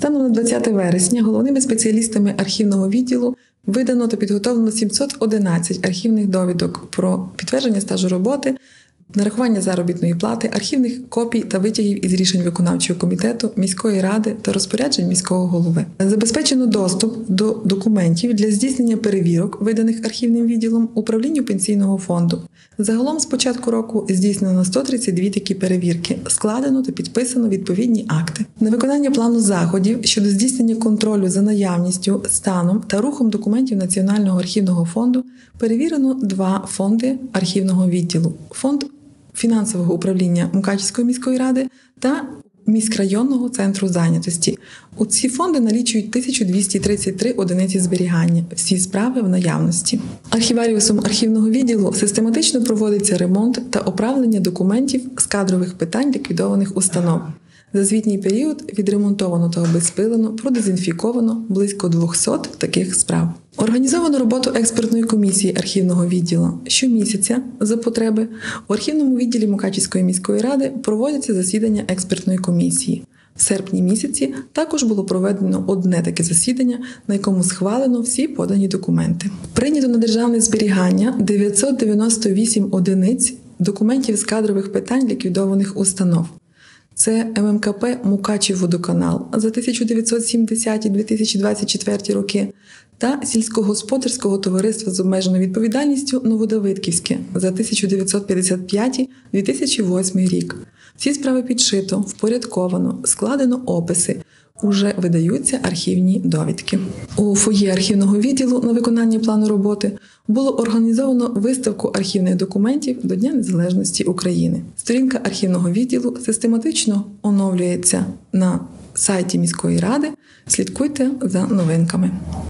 Станом на 20 вересня головними спеціалістами архівного відділу видано та підготовлено 711 архівних довідок про підтвердження стажу роботи, нарахування заробітної плати, архівних копій та витягів із рішень виконавчого комітету, міської ради та розпоряджень міського голови. Забезпечено доступ до документів для здійснення перевірок, виданих архівним відділом управлінню Пенсійного фонду. Загалом з початку року здійснено 132 такі перевірки, складено та підписано відповідні акти. На виконання плану заходів щодо здійснення контролю за наявністю, станом та рухом документів Національного архівного фонду перевірено 2 фонди архівного відділу – фонд фінансового управління Мукачівської міської ради та міськрайонного центру зайнятості. У ці фонди налічують 1233 одиниці зберігання. Всі справи в наявності. Архіваріусом архівного відділу систематично проводиться ремонт та оправлення документів з кадрових питань ліквідованих установ. За звітній період відремонтовано та обезпилено, продезінфіковано близько 200 таких справ. Організовано роботу експертної комісії архівного відділу. Щомісяця, за потреби, у архівному відділі Мукачівської міської ради проводяться засідання експертної комісії. В серпні місяці також було проведено одне таке засідання, на якому схвалено всі подані документи. Прийнято на державне зберігання 998 одиниць документів з кадрових питань ліквідованих установ. Це ММКП «Мукачівводоканал» за 1970-2024 роки та сільськогосподарського товариства з обмеженою відповідальністю «Новодавидківське» за 1955-2008 рік. Всі справи підшито, впорядковано, складено описи. Уже видаються архівні довідки. У фоє архівного відділу на виконання плану роботи було організовано виставку архівних документів до Дня Незалежності України. Сторінка архівного відділу систематично оновлюється на сайті міської ради. Слідкуйте за новинками.